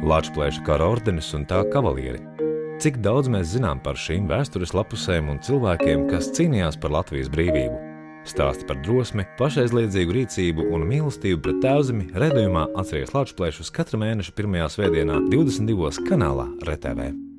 Lāčplēša kara ordenis un tā kavalieri. Cik daudz mēs zinām par šīm vēstures lapusēm un cilvēkiem, kas cīnījās par Latvijas brīvību? Stāsti par drosmi, pašaizliedzīgu rīcību un mīlestību pret Tēvzemi raidījumā Atceries Lāčplēšus katra mēneša 1. svētdienā 22. kanālā RTV.